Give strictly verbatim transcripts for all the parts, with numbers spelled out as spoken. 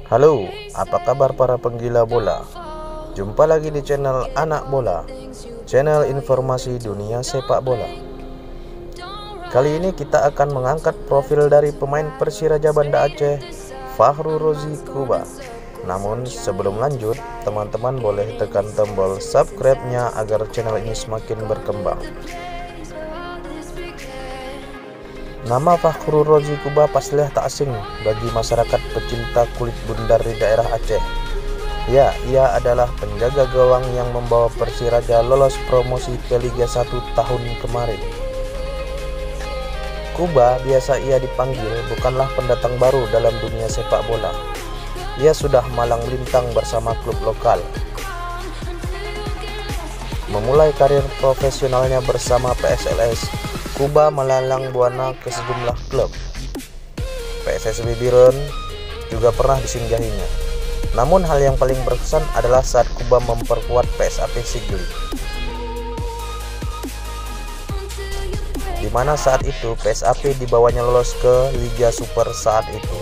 Halo, apa kabar para penggila bola? Jumpa lagi di channel Anak Bola, channel informasi dunia sepak bola. Kali ini kita akan mengangkat profil dari pemain Persiraja Banda Aceh, Fahru Rozi Kuba. Namun sebelum lanjut, teman-teman boleh tekan tombol subscribe-nya agar channel ini semakin berkembang. Nama Fahru Rozi Kuba pastilah tak asing bagi masyarakat pecinta kulit bundar di daerah Aceh. Ya, ia adalah penjaga gawang yang membawa Persiraja lolos promosi ke Liga satu tahun kemarin. Kuba biasa ia dipanggil bukanlah pendatang baru dalam dunia sepak bola. Ia sudah malang melintang bersama klub lokal. Memulai karir profesionalnya bersama P S L S, Kuba melalang buana ke sejumlah klub. P S S B Biren juga pernah disinggahinya. Namun hal yang paling berkesan adalah saat Kuba memperkuat P S A P Sigli, di mana saat itu P S A P dibawanya lolos ke Liga Super saat itu.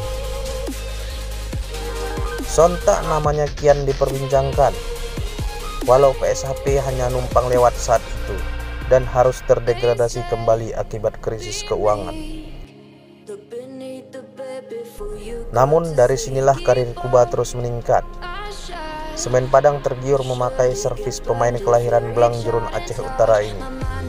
Sontak namanya kian diperbincangkan, walau P S A P hanya numpang lewat saat itu dan harus terdegradasi kembali akibat krisis keuangan. Namun dari sinilah karir Kuba terus meningkat. Semen Padang tergiur memakai servis pemain kelahiran Belang Jerun Aceh Utara ini.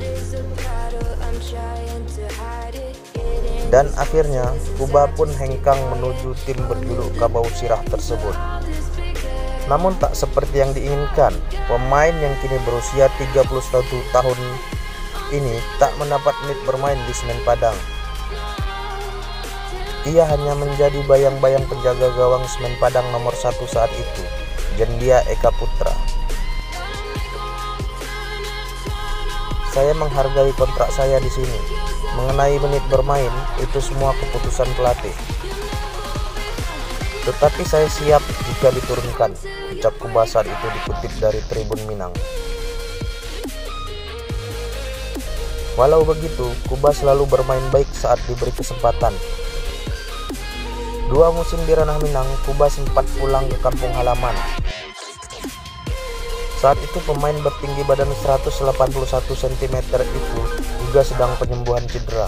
Dan akhirnya Kuba pun hengkang menuju tim berjuluk Kabau Sirah tersebut. Namun tak seperti yang diinginkan, pemain yang kini berusia tiga puluh satu tahun ini tak mendapat menit bermain di Semen Padang. Ia hanya menjadi bayang-bayang penjaga gawang Semen Padang nomor satu saat itu, Jendia Eka Putra. Saya menghargai kontrak saya di sini. Mengenai menit bermain, itu semua keputusan pelatih. Tetapi saya siap jika diturunkan, ucap Kuba saat itu dikutip dari Tribun Minang. Walau begitu, Kuba selalu bermain baik saat diberi kesempatan. Dua musim di Ranah Minang, Kuba sempat pulang ke kampung halaman. Saat itu pemain bertinggi badan seratus delapan puluh satu sentimeter itu juga sedang penyembuhan cedera.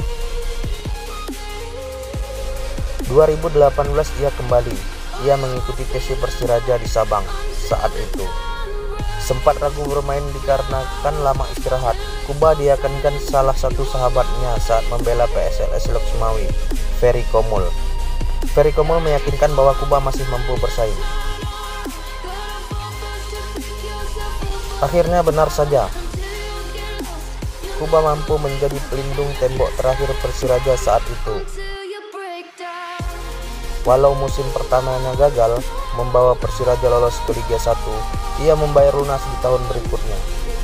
dua ribu delapan belas ia kembali. Ia mengikuti T C Persiraja di Sabang saat itu. Sempat ragu bermain dikarenakan lama istirahat. Kuba diyakinkan salah satu sahabatnya saat membela P S L S Loksmawi, Ferry Komul. Ferry Komul meyakinkan bahwa Kuba masih mampu bersaing. Akhirnya benar saja, Kuba mampu menjadi pelindung tembok terakhir Persiraja saat itu. Walau musim pertamanya gagal membawa Persiraja lolos ke Liga satu, ia membayar lunas di tahun berikutnya.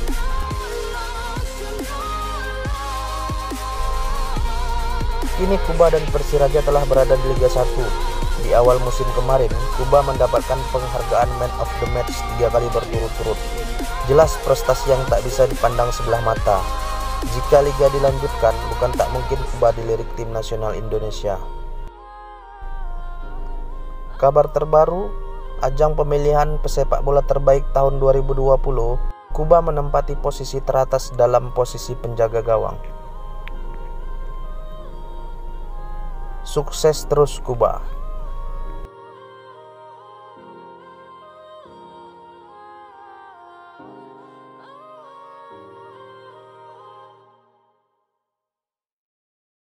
Kini Kuba dan Persiraja telah berada di Liga satu. Di awal musim kemarin, Kuba mendapatkan penghargaan Man of the Match tiga kali berturut-turut. Jelas prestasi yang tak bisa dipandang sebelah mata. Jika liga dilanjutkan, bukan tak mungkin Kuba dilirik tim nasional Indonesia. Kabar terbaru, ajang pemilihan pesepak bola terbaik tahun dua ribu dua puluh, Kuba menempati posisi teratas dalam posisi penjaga gawang. Sukses terus Kuba.